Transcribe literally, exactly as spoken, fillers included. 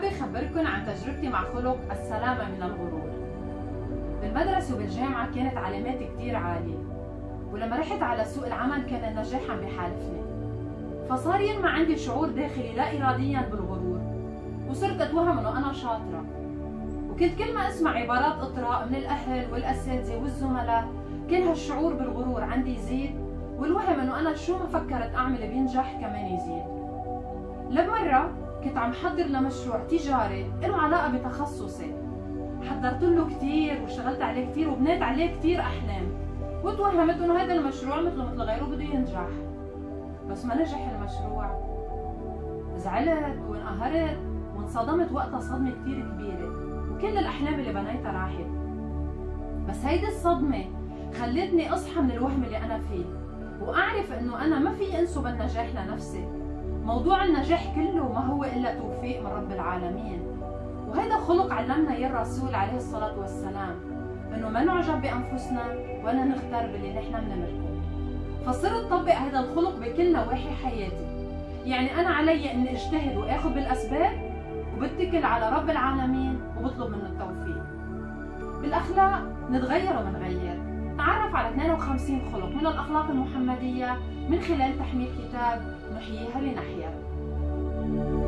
حابة أخبركن عن تجربتي مع خلق السلامة من الغرور. بالمدرسة وبالجامعة كانت علاماتي كتير عالية، ولما رحت على سوق العمل كان النجاح عم بيحالفني، فصار ينمى عندي شعور داخلي لا إراديا بالغرور، وصرت أتوهم إنه أنا شاطرة، وكنت كل ما أسمع عبارات إطراء من الأهل والأساتذة والزملاء كان هالشعور بالغرور عندي يزيد، والوهم إنه أنا شو ما فكرت أعمل بينجح كمان يزيد. لمرة كنت عم حضر لمشروع تجاري له علاقة بتخصصي، حضرت له كثير واشتغلت عليه كثير وبنيت عليه كثير أحلام، وتوهمت إنه هذا المشروع مثله مثل غيره بده ينجح، بس ما نجح المشروع. زعلت وانقهرت وانصدمت وقتها صدمة كثير كبيرة، وكل الأحلام اللي بنيتها راحت. بس هيدي الصدمة خلتني أصحى من الوهم اللي أنا فيه، وأعرف إنه أنا ما في أنسب النجاح لنفسي. موضوع النجاح كله ما هو إلا توفيق من رب العالمين، وهذا خلق علمنا إياه الرسول عليه الصلاة والسلام، إنه ما نعجب بأنفسنا ولا نغتر باللي نحن بنملكه. فصرت طبق هذا الخلق بكل نواحي حياتي، يعني أنا علي إني أجتهد وآخذ بالأسباب، وبتكل على رب العالمين وبطلب منه التوفيق. بالأخلاق نتغير ومنغير، نتعرف على اثنين وخمسين خلق من الأخلاق المحمدية من خلال تحميل كتاب نحييها لنحيا.